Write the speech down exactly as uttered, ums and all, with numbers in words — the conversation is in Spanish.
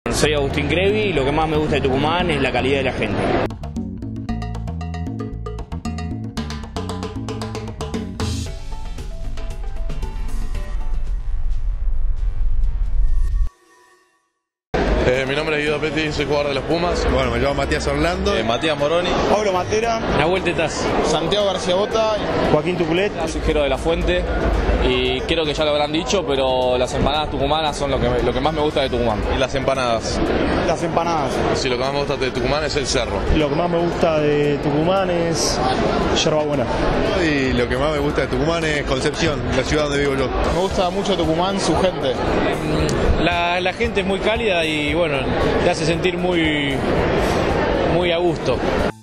Soy Agustín Crevi y lo que más me gusta de Tucumán es la calidad de la gente. Eh, mi nombre es Guido Petti, soy jugador de los Pumas. Bueno, me llamo Matías Orlando. Eh, Matías Moroni. Pablo Matera. Nahuel Tetaz. Santiago García Bota. Joaquín Tuculet. Soy Jero de la Fuente y creo que ya lo habrán dicho, pero las empanadas tucumanas son lo que, lo que más me gusta de Tucumán. Y las empanadas. Las empanadas. Sí, lo que más me gusta de Tucumán es el cerro. Lo que más me gusta de Tucumán es yerbabuena. Y lo que más me gusta de Tucumán es Concepción, la ciudad donde vivo yo. Me gusta mucho Tucumán, su gente. La, la gente es muy cálida y bueno, te hace sentir muy, muy a gusto.